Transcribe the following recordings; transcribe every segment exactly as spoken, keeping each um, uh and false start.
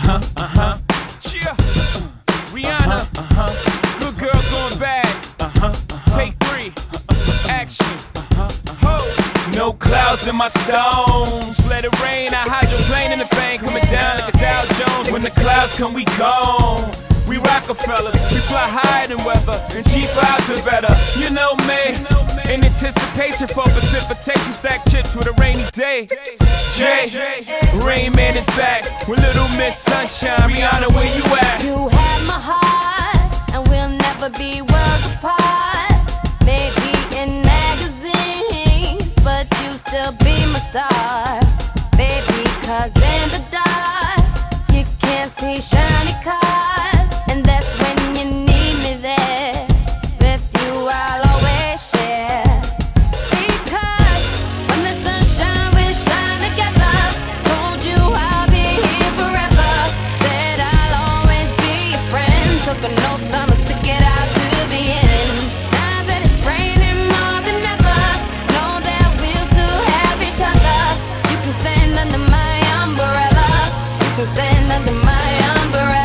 Uh-huh, uh-huh. Cheer. Rihanna. Uh-huh. Good girl going bad. Uh-huh. Take three. Action. Ho. No clouds in my stones. Let it rain. I hydroplane in the thing. Coming down like a Dow Jones. When the clouds come, we gone. We rocafella, we fly higher than weather, and cheap vibes are better. You know me, in anticipation for precipitation, stack chips with a rainy day. Jay, Rain Man is back with Little Miss Sunshine. Rihanna, where you at? You have my heart, and we'll never be worlds apart. Maybe in magazines, but you still be my star, baby. 'Cause in the dark, you can't see shiny cars. And that's when you need me there. With you I'll always share. Because when the sun shines, we shine together. Told you I'll be here forever. Said I'll always be your friend. Took an oath, I'ma stick it out to the end. Now that it's raining more than ever, know that we'll still have each other. You can stand under my umbrella. You can stand under my umbrella.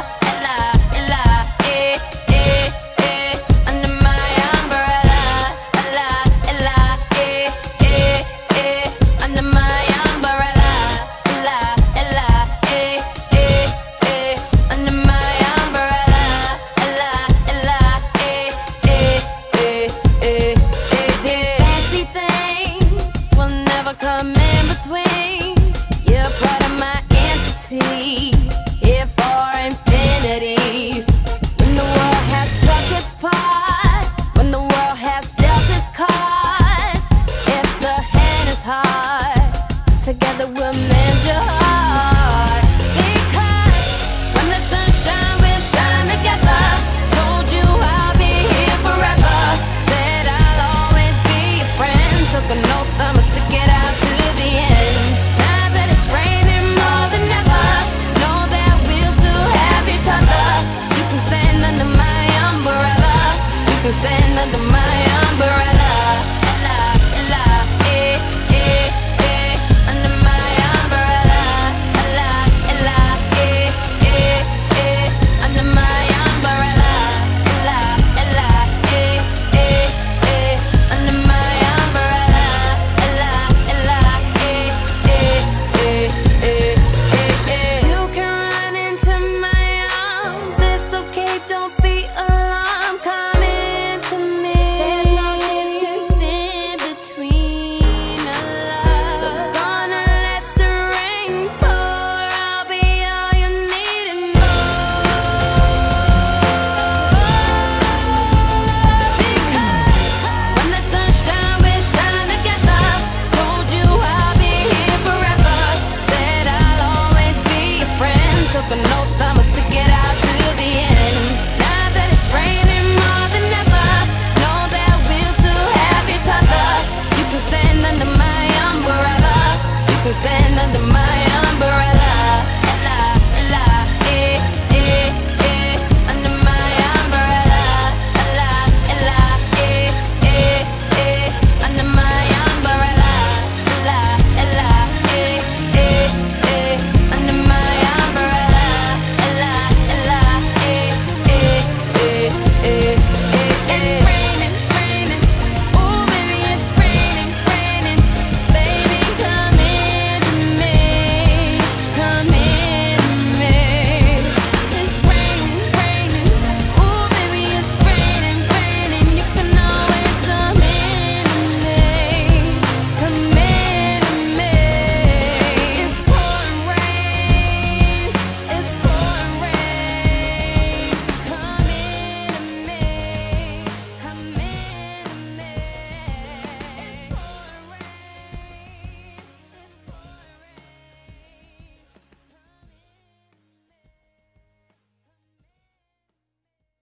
Come in between. You're part of my entity, here for infinity. When the world has took its part, when the world has dealt its cards, if the hand is hard, together we'll make